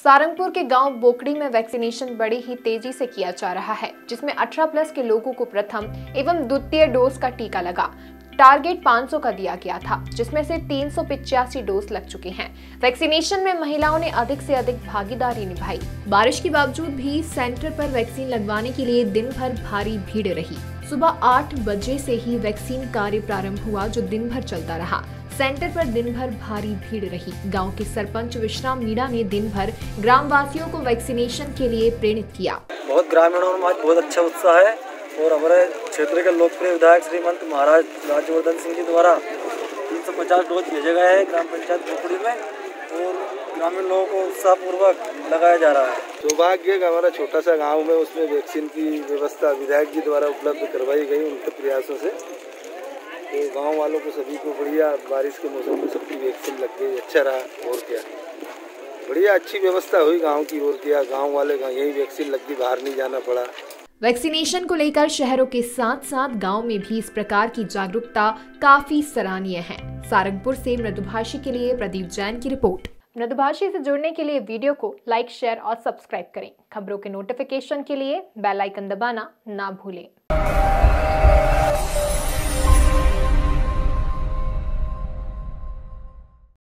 सारंगपुर के गांव बोकड़ी में वैक्सीनेशन बड़ी ही तेजी से किया जा रहा है, जिसमें 18+ के लोगों को प्रथम एवं द्वितीय डोज का टीका लगा। टारगेट 500 का दिया गया था, जिसमें से 385 डोज लग चुके हैं। वैक्सीनेशन में महिलाओं ने अधिक से अधिक भागीदारी निभाई। बारिश के बावजूद भी सेंटर पर वैक्सीन लगवाने के लिए दिन भर भारी भीड़ रही। सुबह 8 बजे से ही वैक्सीन कार्य प्रारंभ हुआ, जो दिन भर चलता रहा। सेंटर पर दिन भर भारी भीड़ रही। गांव के सरपंच विश्राम मीणा ने दिन भर ग्रामवासियों को वैक्सीनेशन के लिए प्रेरित किया। बहुत ग्रामीणों में बहुत अच्छा उत्साह है और हमारे क्षेत्र के लोकप्रिय विधायक श्रीमंत महाराज राज्यवर्धन सिंह जी द्वारा 350 डोज भेजे गए हैं ग्राम पंचायत बोकड़ी में और ग्रामीण लोगों को उत्साहपूर्वक लगाया जा रहा है। सौभाग्य का हमारा छोटा सा गांव में उसमें वैक्सीन की व्यवस्था विधायक जी द्वारा उपलब्ध करवाई गई उनके प्रयासों से। तो गांव वालों को सभी को बढ़िया बारिश के मौसम में सबकी वैक्सीन लग गई, अच्छा रहा। और क्या बढ़िया अच्छी व्यवस्था हुई गाँव की। और क्या गाँव वाले यही वैक्सीन लग गई, बाहर नहीं जाना पड़ा। वैक्सीनेशन को लेकर शहरों के साथ साथ गांव में भी इस प्रकार की जागरूकता काफी सराहनीय है। सारंगपुर से मृदुभाषी के लिए प्रदीप जैन की रिपोर्ट। मृदुभाषी से जुड़ने के लिए वीडियो को लाइक, शेयर और सब्सक्राइब करें। खबरों के नोटिफिकेशन के लिए बेल आइकन दबाना ना भूलें।